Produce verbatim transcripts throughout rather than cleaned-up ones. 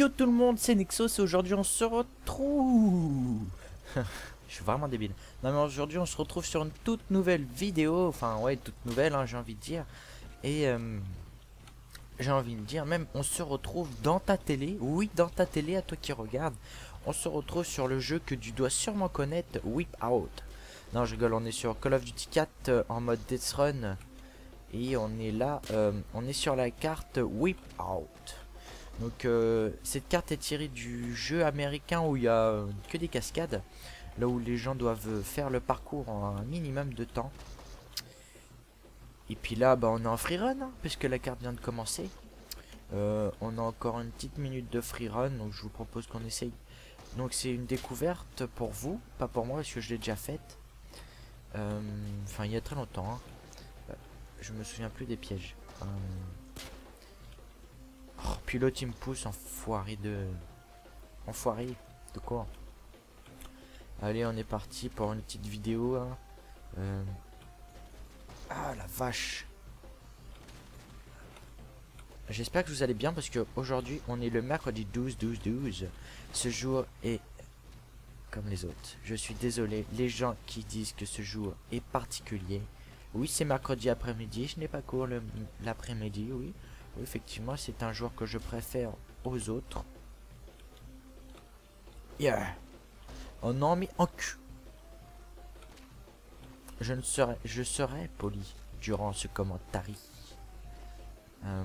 Yo tout le monde, c'est Nexos et aujourd'hui on se retrouve. Je suis vraiment débile. Non mais aujourd'hui on se retrouve sur une toute nouvelle vidéo. Enfin ouais, toute nouvelle hein, j'ai envie de dire. Et euh, j'ai envie de dire même on se retrouve dans ta télé. Oui, dans ta télé à toi qui regarde. On se retrouve sur le jeu que tu dois sûrement connaître, Wipe Out. Non je rigole, on est sur Call of Duty quatre euh, en mode Death Run. Et on est là, euh, on est sur la carte Wipe Out. Donc euh, cette carte est tirée du jeu américain où il y a euh, que des cascades. Là où les gens doivent faire le parcours en un minimum de temps. Et puis là bah, on est en freerun hein, puisque la carte vient de commencer. euh, On a encore une petite minute de freerun. Donc je vous propose qu'on essaye. Donc c'est une découverte pour vous, pas pour moi parce que je l'ai déjà faite. euh, Enfin il y a très longtemps hein. Je me souviens plus des pièges. euh, Oh, puis l'autre il me pousse, enfoiré de... Enfoiré de quoi? Allez, on est parti pour une petite vidéo. Hein. Euh... Ah la vache. J'espère que vous allez bien parce que aujourd'hui on est le mercredi douze douze douze. Ce jour est comme les autres. Je suis désolé, les gens qui disent que ce jour est particulier. Oui, c'est mercredi après-midi, je n'ai pas cours l'après-midi, oui. Oui, effectivement, c'est un jour que je préfère aux autres. Yeah. Oh non, mais en cul. Je ne serai, je serai poli durant ce commentaire. Euh...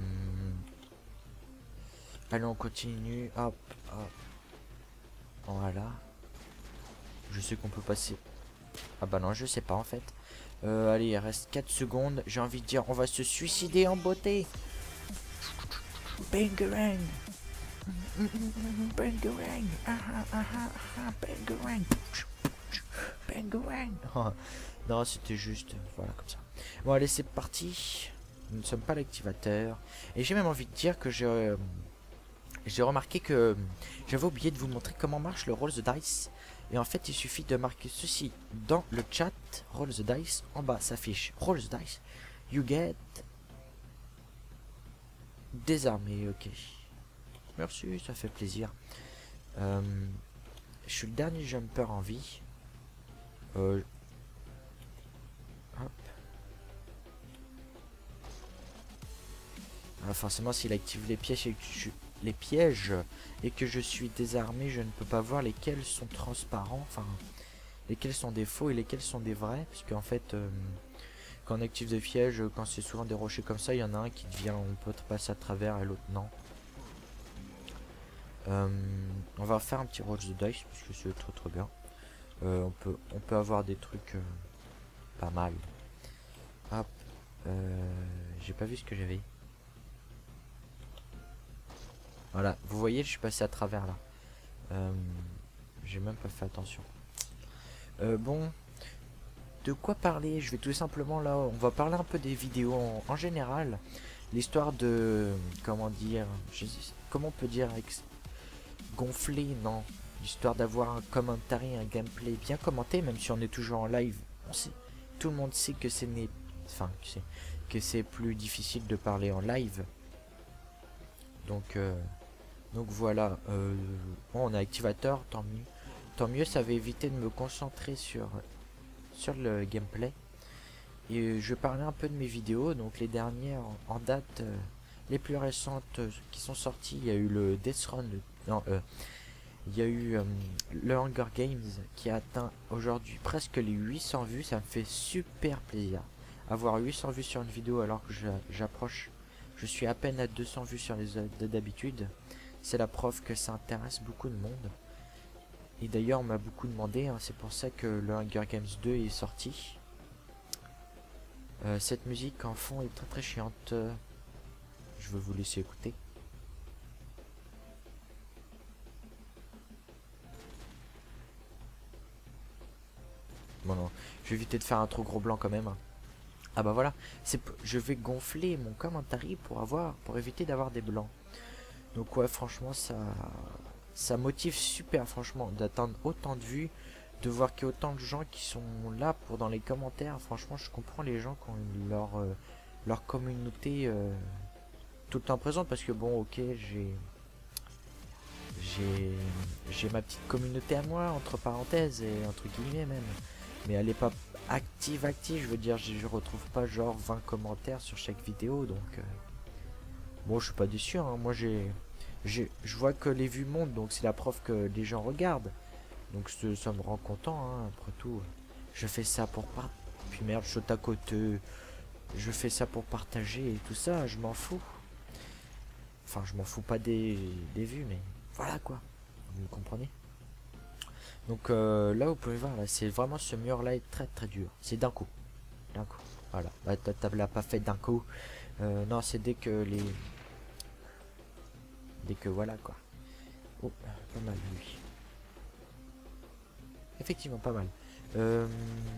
Allez, on continue. Hop, hop. Voilà. Je sais qu'on peut passer. Ah bah non, je sais pas en fait. Euh, allez, il reste quatre secondes. J'ai envie de dire, on va se suicider en beauté. Bangarang. Bangarang. Ah ah ah ah. Bangarang. Bangarang. Oh, non, c'était juste. Voilà, comme ça. Bon, allez, c'est parti. Nous ne sommes pas l'activateur. Et j'ai même envie de dire que j'ai. Euh, j'ai remarqué que j'avais oublié de vous montrer comment marche le Roll the Dice. Et en fait, il suffit de marquer ceci dans le chat. Roll the Dice. En bas s'affiche Roll the Dice. You get. Désarmé, ok. Merci, ça fait plaisir. Euh, je suis le dernier jumper en vie. Euh, hop. Alors forcément, s'il active les pièges et que je, les pièges et que je suis désarmé, je ne peux pas voir lesquels sont transparents, enfin lesquels sont des faux et lesquels sont des vrais, puisque en fait, euh, quand on active des pièges, quand c'est souvent des rochers comme ça, il y en a un qui devient, on peut passer à travers et l'autre non. Euh, on va faire un petit roll the dice parce que c'est trop trop bien. Euh, on peut on peut avoir des trucs euh, pas mal. Hop, euh, j'ai pas vu ce que j'avais. Voilà, vous voyez, je suis passé à travers là. Euh, j'ai même pas fait attention. Euh, bon, de quoi parler? Je vais tout simplement là, on va parler un peu des vidéos en, en général, l'histoire de comment dire, je, comment on peut dire ex gonfler, non, l'histoire d'avoir un commentaire, un gameplay bien commenté, même si on est toujours en live. On sait, tout le monde sait que c'est n'est, enfin, que c'est plus difficile de parler en live. Donc, euh, donc voilà. Euh, bon, on a activateur, tant mieux, tant mieux. Ça va éviter de me concentrer sur sur le gameplay. Et euh, je vais parler un peu de mes vidéos. Donc les dernières en, en date, euh, les plus récentes euh, qui sont sorties, il y a eu le Death Run. Le, non, euh, il y a eu euh, le Hunger Games qui a atteint aujourd'hui presque les huit cents vues. Ça me fait super plaisir. Avoir huit cents vues sur une vidéo alors que j'approche, je suis à peine à deux cents vues sur les d'habitude. C'est la preuve que ça intéresse beaucoup de monde. Et d'ailleurs on m'a beaucoup demandé, hein, c'est pour ça que le Hunger Games deux est sorti. Euh, cette musique en fond est très très chiante. Je vais vous laisser écouter. Bon non, je vais éviter de faire un trop gros blanc quand même. Ah bah voilà, c'est je vais gonfler mon commentaire pour avoir pour éviter d'avoir des blancs. Donc ouais, franchement ça ça motive super franchement d'atteindre autant de vues, de voir qu'il y a autant de gens qui sont là pour dans les commentaires. Franchement, je comprends les gens qui ont leur euh, leur communauté euh, tout le temps présente parce que bon, OK, j'ai j'ai j'ai ma petite communauté à moi, entre parenthèses et entre guillemets même. Mais elle est pas active active, je veux dire, je, je retrouve pas genre vingt commentaires sur chaque vidéo, donc euh, bon, je suis pas déçu, hein. Moi j'ai j'ai je vois que les vues montent, donc c'est la preuve que les gens regardent. Donc ça me rend content, hein, après tout. Je fais ça pour pas. Puis merde, je saute à côté. Je fais ça pour partager et tout ça, je m'en fous. Enfin, je m'en fous pas des, des vues, mais voilà quoi. Vous comprenez? Donc euh, là, vous pouvez voir, là, c'est vraiment ce mur là est très très dur. C'est d'un coup. D'un coup. Voilà. Bah, t'as l'a pas fait d'un coup. Euh, non, c'est dès que les. Dès que voilà quoi. Oh, pas mal lui. Effectivement, pas mal. Euh,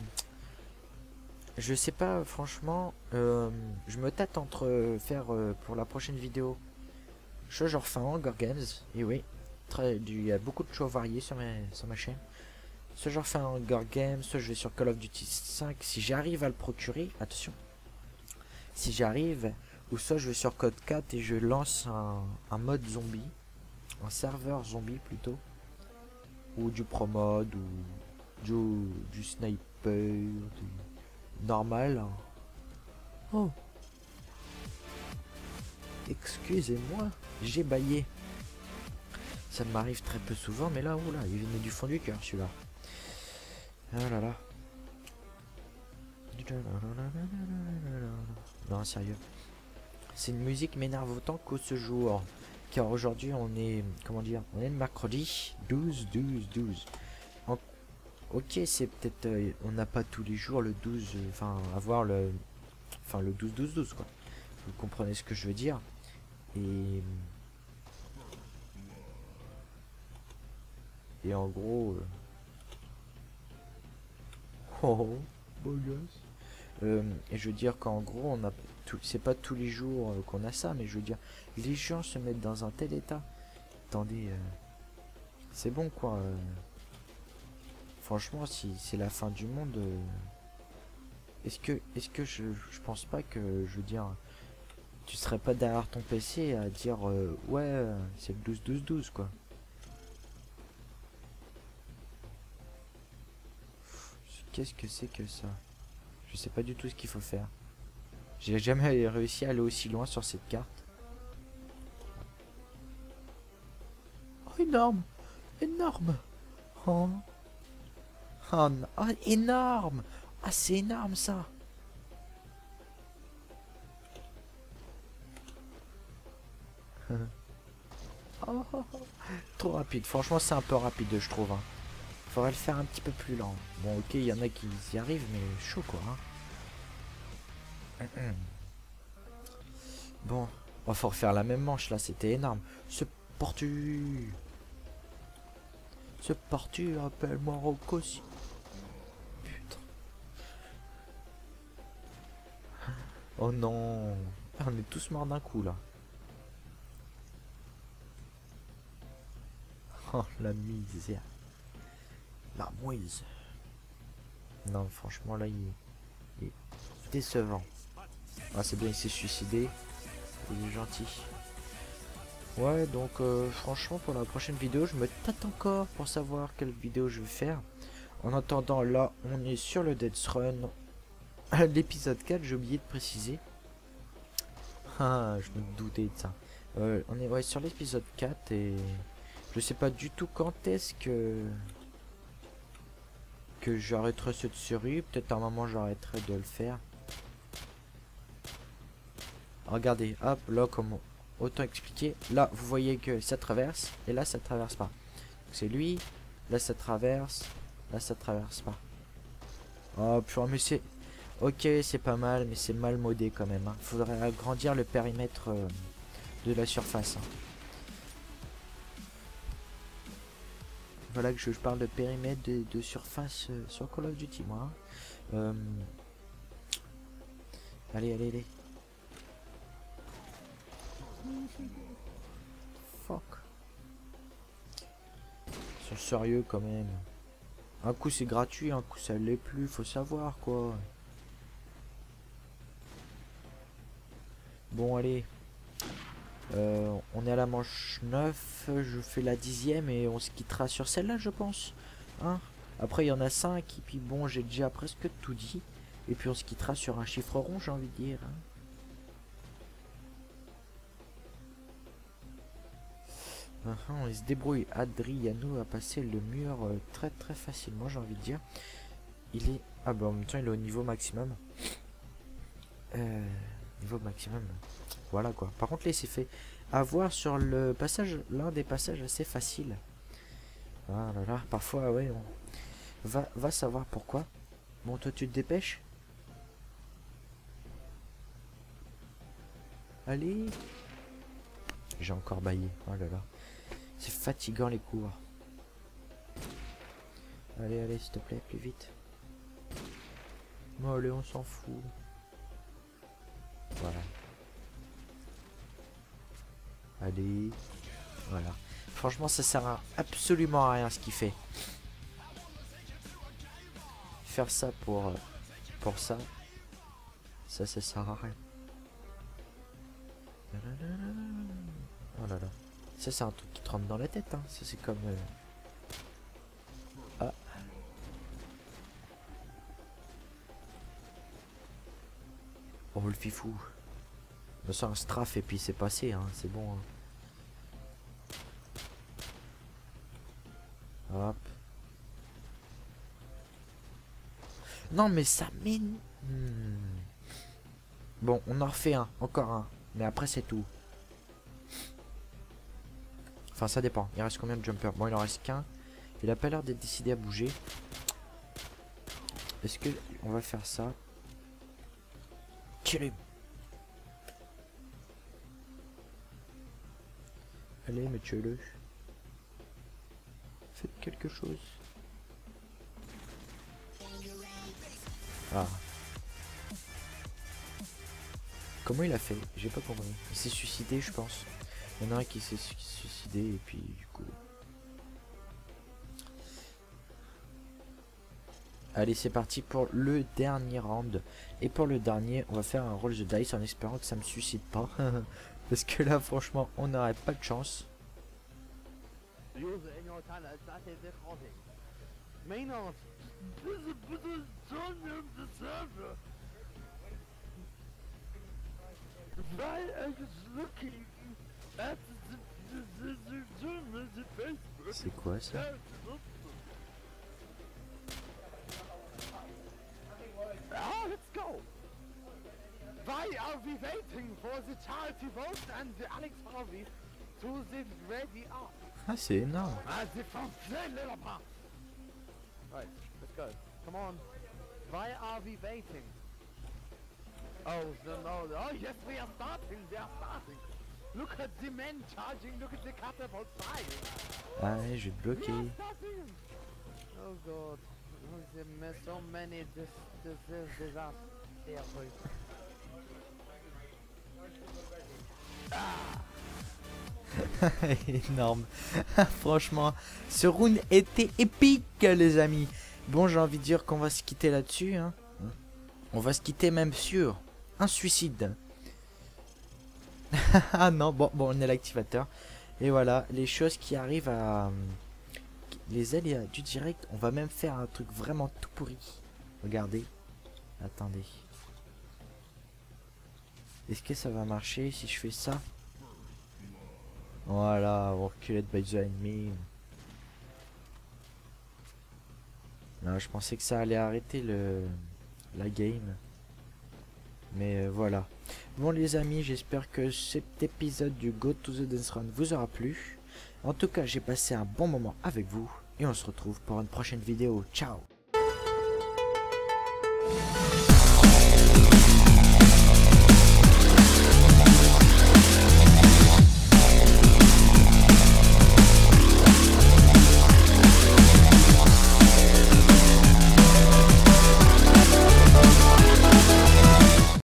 je sais pas, franchement, euh, je me tâte entre faire euh, pour la prochaine vidéo. Je genre fin Hunger Games, et oui, très, il y a beaucoup de choses variées sur, mes, sur ma chaîne. Soit genre fin Hunger Games, soit je vais sur Call of Duty cinq, si j'arrive à le procurer, attention. Si j'arrive, ou soit je vais sur Code quatre et je lance un, un mode zombie, un serveur zombie plutôt, ou du pro mode, ou du, du sniper, du normal. Oh, excusez-moi, j'ai baillé. Ça m'arrive très peu souvent, mais là, oula, il venait du fond du cœur celui-là. Ah là là. Non, sérieux. C'est une musique m'énerve autant qu'au ce jour. Car aujourd'hui, on est, comment dire, on est le mercredi douze, douze, douze. En, ok, c'est peut-être, euh, on n'a pas tous les jours le douze, enfin, euh, avoir le, enfin, le douze, douze, douze, quoi. Vous comprenez ce que je veux dire. Et... Et en gros... Euh... Oh, beau gosse. Euh, et je veux dire qu'en gros, on a tout, c'est pas tous les jours euh, qu'on a ça, mais je veux dire, les gens se mettent dans un tel état. Attendez, euh, c'est bon quoi. Euh, franchement, si c'est la fin du monde, euh, est-ce que, est-ce que je, je pense pas que, je veux dire, tu serais pas derrière ton P C à dire euh, ouais, euh, c'est le douze douze douze quoi. Qu'est-ce que c'est que ça? Je sais pas du tout ce qu'il faut faire. J'ai jamais réussi à aller aussi loin sur cette carte. Oh, énorme! Énorme! Oh, oh, oh énorme! Ah, c'est énorme ça! Oh, oh, oh. Trop rapide. Franchement, c'est un peu rapide, je trouve. Hein. Faudrait le faire un petit peu plus lent. Bon, ok, il y en a qui y arrivent, mais chaud quoi. Hein. Bon, on va faut refaire la même manche là, c'était énorme. Ce portu. Ce portu, appelle-moi Rocco. Si... Putain. Oh non. On est tous morts d'un coup là. Oh la misère. La mouise. Non, franchement là, il, il est décevant. Ah, c'est bien, il s'est suicidé. Il est gentil. Ouais, donc euh, franchement, pour la prochaine vidéo, je me tâte encore pour savoir quelle vidéo je vais faire. En attendant, là, on est sur le Death Run. L'épisode quatre, j'ai oublié de préciser. Ah, je me doutais de ça. Euh, on est ouais, sur l'épisode quatre et je sais pas du tout quand est-ce que que j'arrêterai cette série. Peut-être à un moment j'arrêterai de le faire. Regardez, hop, là comme autant expliquer. Là, vous voyez que ça traverse et là ça traverse pas. C'est lui, là ça traverse, là ça traverse pas. Oh purée, mais c'est ok, c'est pas mal, mais c'est mal modé quand même. Hein. Faudrait agrandir le périmètre euh, de la surface. Hein. Voilà que je, je parle de périmètre de, de surface euh, sur Call of Duty, moi. Hein. Euh... Allez, allez, allez. Fuck. Ils sont sérieux quand même. Un coup c'est gratuit, un coup ça l'est plus, faut savoir quoi. Bon allez. Euh, on est à la manche neuf, je fais la dixième et on se quittera sur celle-là, je pense. Hein, après, il y en a cinq, et puis bon, j'ai déjà presque tout dit. Et puis on se quittera sur un chiffre rond, j'ai envie de dire. Hein. Uh -huh, il se débrouille. Adriano a passé le mur euh, très très facilement, j'ai envie de dire. Il est... Ah bah en même temps, il est au niveau maximum. Euh, niveau maximum. Voilà quoi. Par contre, là, il s'est fait avoir sur le passage, l'un des passages assez faciles. Ah là là, parfois, ouais, on va, va savoir pourquoi. Bon, toi, tu te dépêches. Allez. J'ai encore baillé. Oh là là. C'est fatigant les cours. Allez, allez, s'il te plaît, plus vite. Bon, allez, on s'en fout. Voilà. Allez. Voilà. Franchement, ça sert à absolument à rien ce qu'il fait. Faire ça pour, pour ça. Ça, ça sert à rien. Oh là là. Ça, c'est un truc qui te rentre dans la tête. Hein. Ça, c'est comme... Euh... Ah. Oh, le fifou. Me sort un strafe et puis c'est passé. Hein. C'est bon. Hein. Hop. Non, mais ça mène... Hmm. Bon, on en refait un. Encore un. Mais après, c'est tout. Enfin, ça dépend. Il reste combien de jumpers? Bon, il en reste qu'un. Il a pas l'air d'être décidé à bouger. Est-ce que on va faire ça? Tirez. Allez, mais tuez-le. Faites quelque chose. Ah. Comment il a fait? J'ai pas compris. Il s'est suicidé, je pense. Il y en a un qui s'est suicidé et puis du coup... Allez, c'est parti pour le dernier round. Et pour le dernier, on va faire un roll the dice en espérant que ça me suicide pas. Parce que là, franchement, on n'aurait pas de chance. C'est quoi ça? Oh, let's go! Why are we waiting for the charity vote and the Alex Harvey to the ready up? Ah, c'est énorme. Ah, the fancy little part. Right, let's go. Come on. Why are we waiting? Oh, no, no. Oh, yes, we are starting. We are starting. Look at the men charging. Look at the catapult flying. Ah, je vais te bloquer. Oh, God. Oh, there are so many dis dis dis disasters. Énorme. Franchement, ce round était épique, les amis. Bon, j'ai envie de dire qu'on va se quitter là-dessus. Hein. On va se quitter même sur un suicide. Ah non, bon, bon, on est l'activateur. Et voilà, les choses qui arrivent à... Les aléas du direct, on va même faire un truc vraiment tout pourri. Regardez. Attendez. Est-ce que ça va marcher si je fais ça? Voilà, reculé by the enemy. Non, je pensais que ça allait arrêter le la game. Mais euh, voilà. Bon les amis, j'espère que cet épisode du Go to the Dance Run vous aura plu. En tout cas, j'ai passé un bon moment avec vous. Et on se retrouve pour une prochaine vidéo. Ciao!